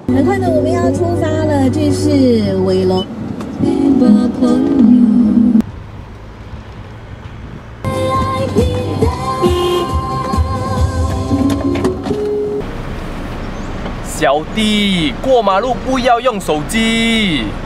很快呢，我们要出发了，这是尾龙。 小弟，过马路不要用手机。